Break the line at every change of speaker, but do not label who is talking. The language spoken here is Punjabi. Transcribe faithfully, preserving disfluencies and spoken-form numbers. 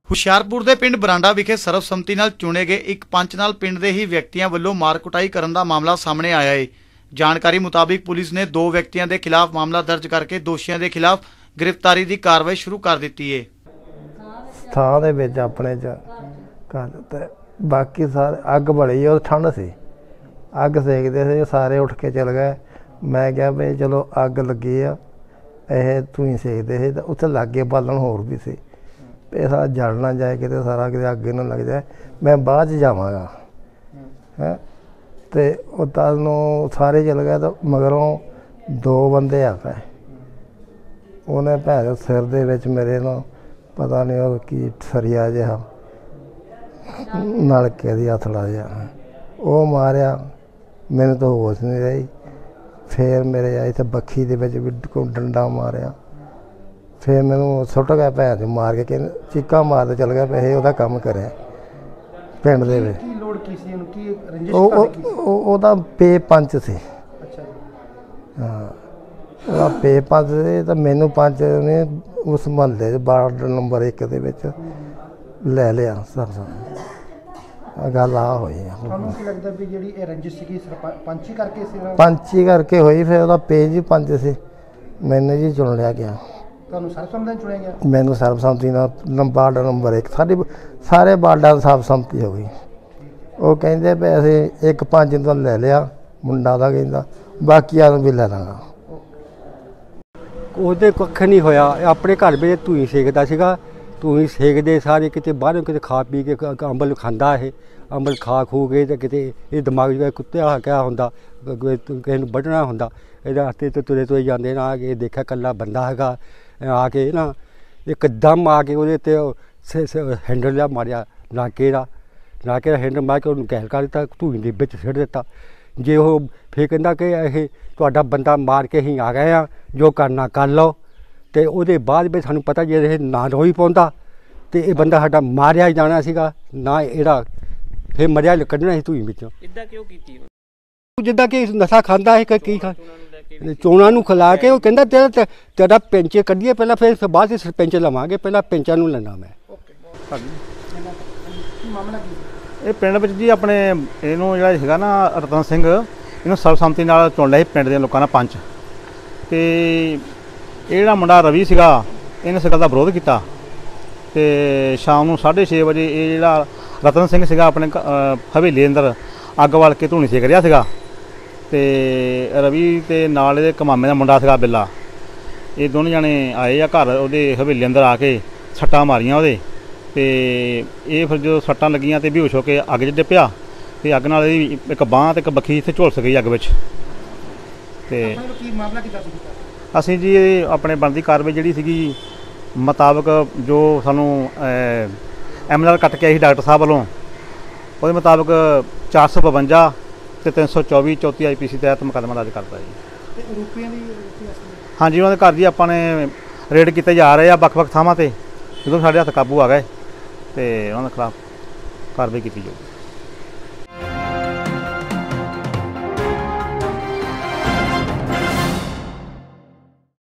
ਹੁਸ਼ਿਆਰਪੁਰ ਦੇ ਪਿੰਡ ਬਰਾਂਡਾ ਵਿਖੇ ਸਰਬਸੰਮਤੀ ਨਾਲ ਚੁਣੇ ਗਏ ਇੱਕ ਪੰਚ ਨਾਲ ਪਿੰਡ ਦੇ ਹੀ ਵਿਅਕਤੀਆਂ ਵੱਲੋਂ ਮਾਰ ਕੁਟਾਈ ਕਰਨ ਦਾ ਮਾਮਲਾ ਸਾਹਮਣੇ ਆਇਆ ਹੈ। ਜਾਣਕਾਰੀ ਮੁਤਾबिक ਪੁਲਿਸ ਨੇ ਦੋ ਵਿਅਕਤੀਆਂ ਦੇ ਖਿਲਾਫ ਮਾਮਲਾ ਦਰਜ ਕਰਕੇ ਦੋਸ਼ੀਆਂ ਦੇ ਖਿਲਾਫ गिरफ्तारी की कार्रवाई शुरू कर दी है।
ਥਾਂ ਦੇ ਵਿੱਚ ਆਪਣੇ ਚ ਕਰ ਦਿੱਤਾ। ਬਾਕੀ ਸਾਰੇ ਅੱਗ ਬੜੀ ਉਹ ਠੰਡ ਸੀ, ਅੱਗ ਸੇਕਦੇ ਸੀ, ਸਾਰੇ ਉੱਠ ਕੇ ਚਲ ਗਏ। ਮੈਂ ਕਿਹਾ ਵੀ ਚਲੋ ਅੱਗ ਲੱਗੀ ਆ, ਇਹ ਧੂੰਈ ਸੇਕਦੇ ਸੀ ਤਾਂ ਉੱਥੇ ਲਾਗੇ ਬਾਲਣ ਹੋਰ ਵੀ ਸੀ, ਇਹ ਸਾਰਾ ਜਲ ਨਾ ਜਾਏ ਕਿਤੇ, ਸਾਰਾ ਕਿਤੇ ਅੱਗੇ ਨਾ ਲੱਗ ਜਾਏ, ਮੈਂ ਬਾਅਦ 'ਚ ਜਾਵਾਂਗਾ ਹੈ। ਅਤੇ ਉੱਦਾਂ ਨੂੰ ਸਾਰੇ ਚਲ ਗਏ ਤਾਂ ਮਗਰੋਂ ਦੋ ਬੰਦੇ ਆ ਪਏ। ਉਹਨੇ ਭੈਣ ਸਿਰ ਦੇ ਵਿੱਚ ਮੇਰੇ ਨੂੰ ਪਤਾ ਨਹੀਂ ਉਹ ਕੀ ਸਰੀਆ ਜਿਹਾ ਨਲਕੇ ਦੀ ਹਥੜਾ ਜਿਹਾ ਉਹ ਮਾਰਿਆ, ਮੈਨੂੰ ਤਾਂ ਹੋਸ਼ ਨਹੀਂ ਰਹੀ। ਫਿਰ ਮੇਰੇ ਆਏ ਤਾਂ ਬੱਖੀ ਦੇ ਵਿੱਚ ਵੀ ਕੋਈ ਡੰਡਾ ਮਾਰਿਆ, ਫਿਰ ਮੈਨੂੰ ਸੁੱਟ ਗਿਆ ਭੈਣ ਚ ਮਾਰ ਕੇ, ਕਹਿੰਦੇ ਚੀਕਾਂ ਮਾਰਦੇ ਚੱਲ ਗਿਆ। ਪੈਸੇ ਉਹਦਾ ਕੰਮ ਕਰਿਆ ਪਿੰਡ ਦੇ ਵਿੱਚ।
ਕੀ ਲੋੜ ਕੀ ਸੀ ਉਹਨੂੰ, ਕੀ ਰੰਜਿਸ਼
ਉਹ
ਕਾਹਦੀ ਸੀ?
ਉਹਦਾ ਪੇ ਪੰਚ ਸੀ।
ਅੱਛਾ ਜੀ।
ਹਾਂ, ਉਹਦਾ ਪੇ ਪੰਚ ਸੀ ਤਾਂ ਮੈਨੂੰ ਪੰਚ ਨੇ ਉਸ ਮੁਹੱਲੇ 'ਚ ਵਾਰਡ ਨੰਬਰ ਇੱਕ ਦੇ ਵਿੱਚ ਲੈ ਲਿਆ। ਸਰ ਸਰ ਗੱਲ ਆ ਹੋਈ ਆ।
ਤੁਹਾਨੂੰ ਕੀ ਲੱਗਦਾ ਵੀ ਜਿਹੜੀ ਇਹ ਰੰਜਿਸ਼ ਸੀਗੀ ਪੰਚੀ ਕਰਕੇ ਸੀ?
ਪੰਚੀ ਕਰਕੇ ਹੋਈ। ਫਿਰ ਉਹਦਾ ਪੇਜ ਹੀ ਪੰਜ ਸੀ, ਮੈਨੂੰ ਜੀ ਚੁਣ ਲਿਆ ਗਿਆ।
ਤੁਹਾਨੂੰ ਸਰਬਸੰਮਤੀ ਨਾਲ ਚੁਣਿਆ ਗਿਆ?
ਮੈਨੂੰ ਸਰਬਸੰਮਤੀ ਨਾਲ ਵਾਰਡ ਨੰਬਰ ਇੱਕ, ਸਾਡੀ ਸਾਰੇ ਵਾਰਡਾਂ ਦੀ ਸਰਬਸੰਮਤੀ ਹੋ ਗਈ। ਉਹ ਕਹਿੰਦੇ ਵੀ ਅਸੀਂ ਇੱਕ ਪੰਜ ਤੋਂ ਲੈ ਲਿਆ, ਮੁੰਡਾ ਦਾ ਕਹਿੰਦਾ ਬਾਕੀਆਂ ਨੂੰ ਵੀ ਲੈ ਲਾਂਗਾ।
ਉਹਦੇ ਕੱਖ ਨਹੀਂ ਹੋਇਆ। ਆਪਣੇ ਘਰ ਵਿੱਚ ਧੂਈ ਸੇਕਦਾ ਸੀਗਾ, ਧੂਈ ਸੇਕਦੇ ਸਾਰੇ ਕਿਤੇ ਬਾਹਰੋਂ ਕਿਤੇ ਖਾ ਪੀ ਕੇ ਅੰਬਲ ਖਾਂਦਾ। ਇਹ ਅੰਬਲ ਖਾ ਖੂ ਕੇ ਅਤੇ ਕਿਤੇ ਇਹ ਦਿਮਾਗ ਜਿਹੜਾ ਕੁੱਤਿਆ ਕਿਆ ਹੁੰਦਾ, ਕਿਸੇ ਨੂੰ ਵੱਢਣਾ ਹੁੰਦਾ, ਇਹਦੇ ਹੱਥੇ ਤੋਂ ਤੁਰੇ ਤੁਰੇ ਜਾਂਦੇ ਨਾ ਆ ਕੇ ਦੇਖਿਆ ਇਕੱਲਾ ਬੰਦਾ ਹੈਗਾ, ਆ ਕੇ ਨਾ ਇੱਕਦਮ ਆ ਕੇ ਉਹਦੇ 'ਤੇ ਹੈਂਡਲ ਜਿਹਾ ਮਾਰਿਆ, ਨਾਕੇ ਦਾ ਨਾਕੇ ਦਾ ਹੈਂਡਲ ਮਾਰ ਕੇ ਉਹਨੂੰ ਗੈਲ ਕਰ ਦਿੱਤਾ, ਧੂਈ ਦੇ ਵਿੱਚ ਸਿੱਟ ਦਿੱਤਾ। ਜੇ ਉਹ ਫਿਰ ਕਹਿੰਦਾ ਕਿ ਇਹ ਤੁਹਾਡਾ ਬੰਦਾ ਮਾਰ ਕੇ ਅਸੀਂ ਆ ਗਏ ਹਾਂ, ਜੋ ਕਰਨਾ ਕਰ ਲਓ। ਅਤੇ ਉਹਦੇ ਬਾਅਦ ਵਿੱਚ ਸਾਨੂੰ ਪਤਾ ਜੇ ਇਹ ਨਾ ਰੋਈ ਪਾਉਂਦਾ ਅਤੇ ਇਹ ਬੰਦਾ ਸਾਡਾ ਮਾਰਿਆ ਜਾਣਾ ਸੀਗਾ, ਨਾ ਇਹਦਾ ਫਿਰ ਮਰਿਆ ਕੱਢਣਾ ਸੀ ਧੂਈ ਵਿੱਚੋਂ।
ਇੱਦਾਂ ਕਿਉਂ ਕੀਤੀ?
ਜਿੱਦਾਂ ਕਿ ਨਸ਼ਾ ਖਾਂਦਾ ਹੈ ਕਿ ਕੀ ਖਾ ਚੋਣਾਂ ਨੂੰ ਖਿਲਾ ਕੇ ਉਹ ਕਹਿੰਦਾ ਤੇਰਾ ਤੇਰਾ ਪੈਂਚੇ ਕੱਢੀਏ ਪਹਿਲਾਂ, ਫਿਰ ਬਾਅਦ ਵਿੱਚ ਸਰਪੰਚ ਲਵਾਂਗੇ, ਪਹਿਲਾਂ ਪੈਂਚਾਂ ਨੂੰ ਲੈਣਾ ਮੈਂ।
ਇਹ ਪਿੰਡ ਵਿੱਚ ਜੀ ਆਪਣੇ ਇਹਨੂੰ ਜਿਹੜਾ ਹੈਗਾ ਨਾ ਰਤਨ ਸਿੰਘ, ਇਹਨੂੰ ਸਰਬਸੰਮਤੀ ਨਾਲ ਚੁਣ ਲਿਆ ਸੀ ਪਿੰਡ ਦੇ ਲੋਕਾਂ ਨੇ ਪੰਚ। ਅਤੇ ਇਹ ਜਿਹੜਾ ਮੁੰਡਾ ਰਵੀ ਸੀਗਾ, ਇਹਨੇ ਇਸ ਗੱਲ ਦਾ ਵਿਰੋਧ ਕੀਤਾ ਅਤੇ ਸ਼ਾਮ ਨੂੰ ਸਾਢੇ ਛੇ ਵਜੇ ਇਹ ਜਿਹੜਾ ਰਤਨ ਸਿੰਘ ਸੀਗਾ ਆਪਣੇ ਹਵੇਲੀ ਅੰਦਰ ਅੱਗ ਬਾਲ ਕੇ ਧੂਣੀ ਸੇਕ ਰਿਹਾ ਸੀਗਾ। ਅਤੇ ਰਵੀ ਅਤੇ ਨਾਲ ਇਹਦੇ ਕਮਾਮੇ ਦਾ ਮੁੰਡਾ ਸੀਗਾ ਬਿੱਲਾ, ਇਹ ਦੋਨੇ ਜਾਣੇ ਆਏ ਆ ਘਰ ਉਹਦੇ ਹਵੇਲੀ ਅੰਦਰ ਆ ਕੇ ਸੱਟਾਂ ਮਾਰੀਆਂ ਉਹਦੇ। ਅਤੇ ਇਹ ਫਿਰ ਜਦੋਂ ਸੱਟਾਂ ਲੱਗੀਆਂ ਅਤੇ ਬੇਹੋਸ਼ ਹੋ ਕੇ ਅੱਗ 'ਚ ਡਿੱਪਿਆ ਅਤੇ ਅੱਗ ਨਾਲ ਇਹਦੀ ਇੱਕ ਬਾਂਹ ਅਤੇ ਇੱਕ ਬੱਖੀ ਇੱਥੇ ਝੁਲਸ ਗਈ ਅੱਗ ਵਿੱਚ। ਅਤੇ
ਕੀ ਮਾਮਲਾ ਕਿੱਦਾਂ ਸੀ?
ਅਸੀਂ ਜੀ ਇਹ ਆਪਣੇ ਬਣਦੀ ਕਾਰਵਾਈ ਜਿਹੜੀ ਸੀਗੀ ਮੁਤਾਬਕ ਜੋ ਸਾਨੂੰ ਐਮ ਐਲ ਆਰ ਕੱਟ ਕੇ ਆਈ ਸੀ ਡਾਕਟਰ ਸਾਹਿਬ ਵੱਲੋਂ, ਉਹਦੇ ਮੁਤਾਬਕ ਚਾਰ ਸੌ ਬਵੰਜਾ ਅਤੇ ਤਿੰਨ ਸੌ ਚੌਵੀ ਚੌਥੀ ਆਈ ਪੀ ਸੀ ਤਹਿਤ ਮੁਕੱਦਮਾ ਦਰਜ ਕਰਤਾ ਜੀ।
ਰੂਪੀਆਂ ਦੀ?
ਹਾਂਜੀ, ਉਹਨਾਂ ਦੇ ਘਰ ਜੀ ਆਪਾਂ ਨੇ ਰੇਡ ਕੀਤੇ ਜਾ ਰਹੇ ਆ ਵੱਖ ਵੱਖ ਥਾਵਾਂ 'ਤੇ, ਜਦੋਂ ਸਾਡੇ ਹੱਥ ਕਾਬੂ ਆ ਗਏ ਅਤੇ ਉਹਨਾਂ ਦੇ ਖਿਲਾਫ ਕਾਰਵਾਈ ਕੀਤੀ ਜਾਊਗੀ।